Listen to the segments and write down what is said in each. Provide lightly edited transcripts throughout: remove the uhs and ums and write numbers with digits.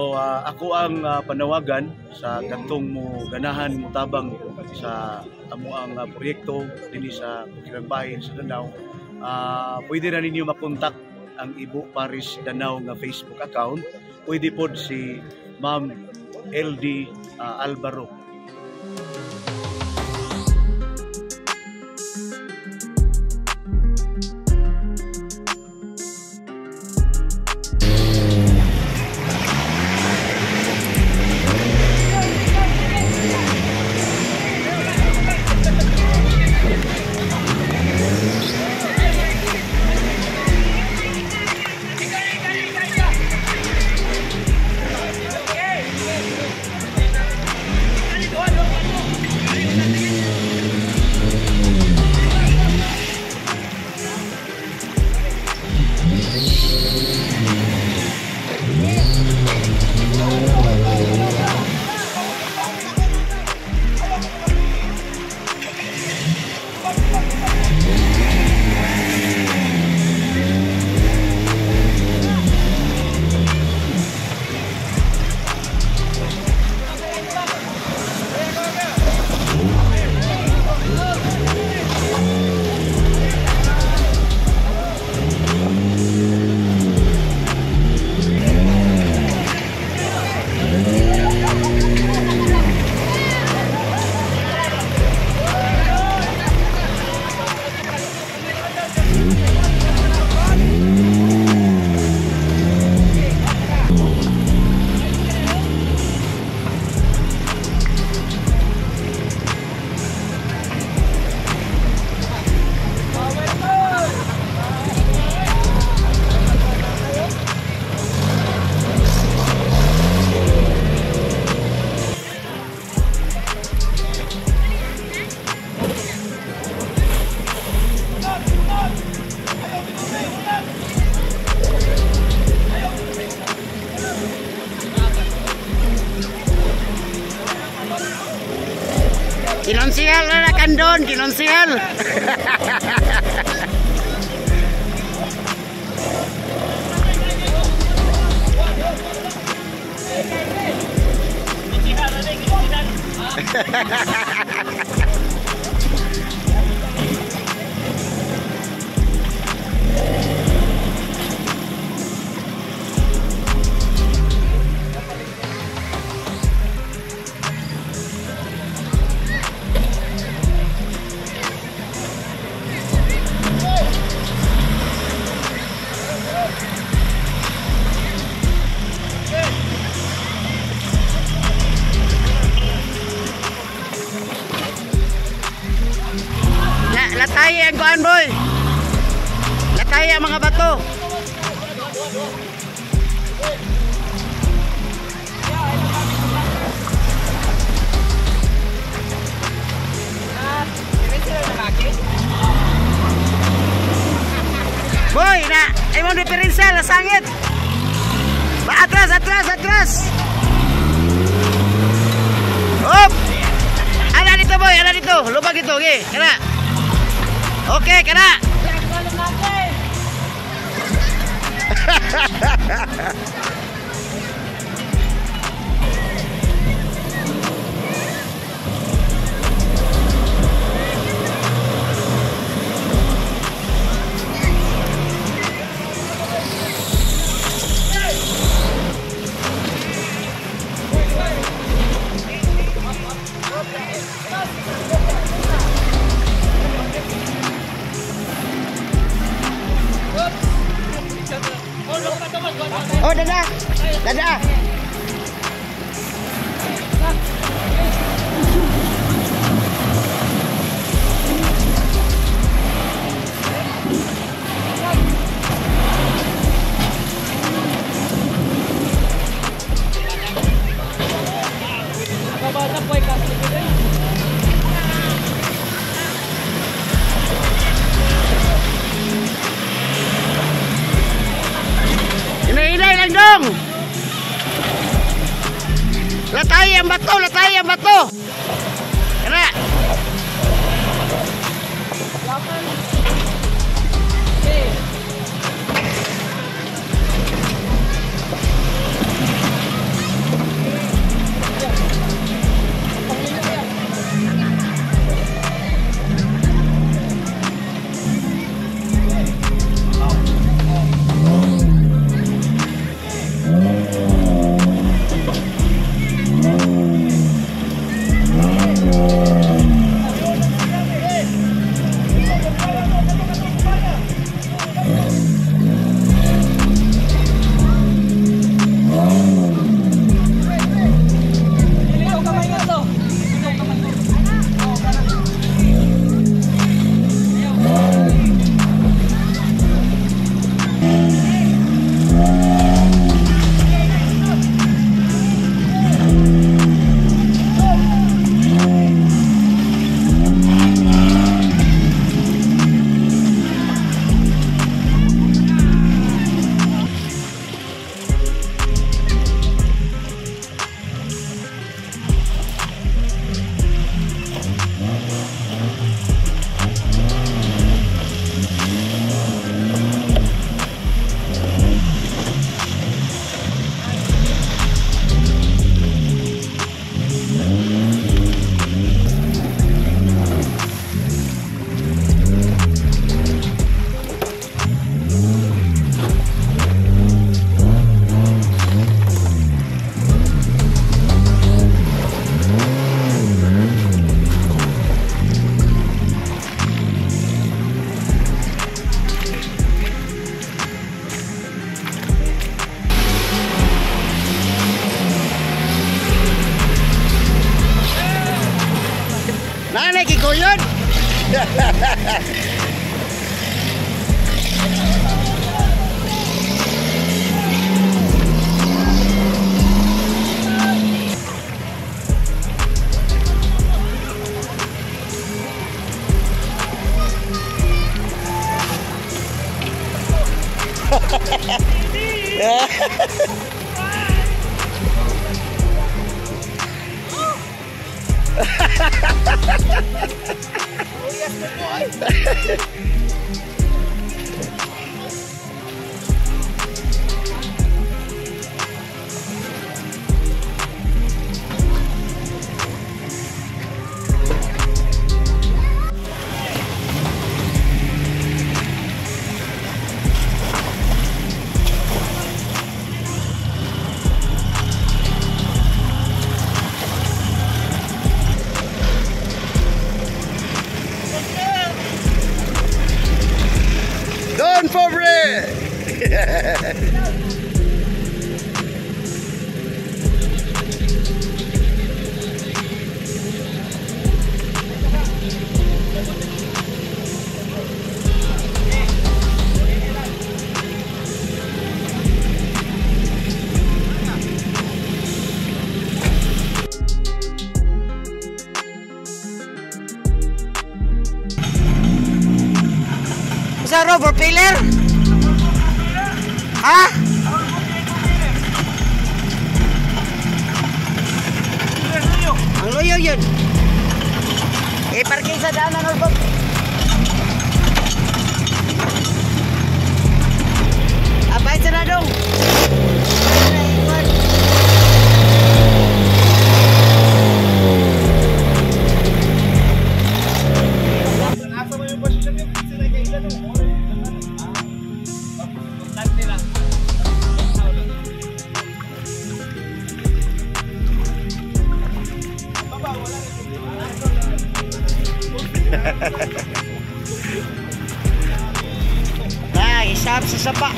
So ako ang panawagan sa kantong mo ganahan mo tabang sa amo ang proyekto dinhi sa Kirangbahin sa Danao. Pwede na ninyo makontak ang Ibo Parish Danao nga Facebook account. Pwede pod si Ma'am LD Alvaro. Kinonsihal na kandon, kinonsihal. Latay ang kuan boy. Latay ang mga bato. Boy, na imong diferensya la sangit. Atras, atras, atras. Hop. Ana dito boy, ana dito. Lubag dito, okay. Kana. Oke, kena. Oh, dadah. Dadah. Inay-inay lang dong. Latay ang bato, latay ang bato. Kena. Don't forget. Sa rubber pillar? Ha? Ang luyo yun. Parking sa daanan or bag. Abay sa na dong. Nah, isap sa sapa.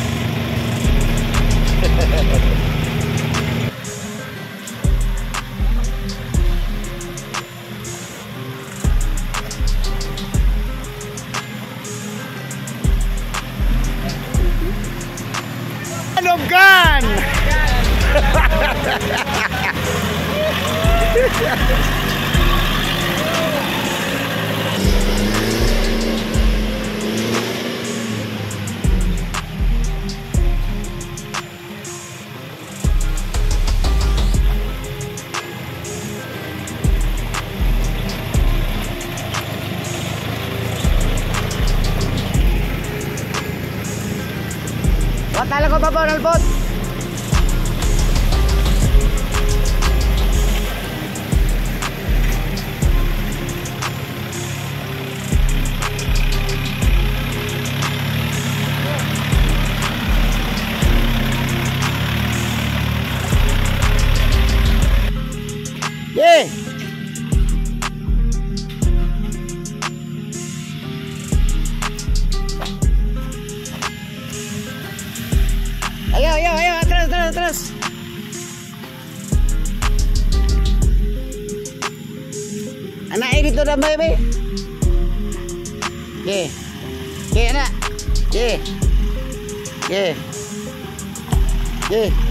Anogan! Tala ko pa po, nalbot. Yeah. Ayo, atras. Anak ini dito na bay. Anak.